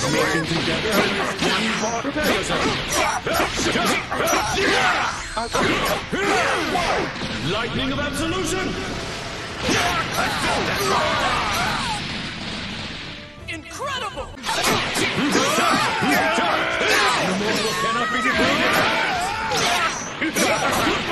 Making together. One bar. Prepare yourself. Lightning of absolution. Incredible! Immortal cannot be defeated.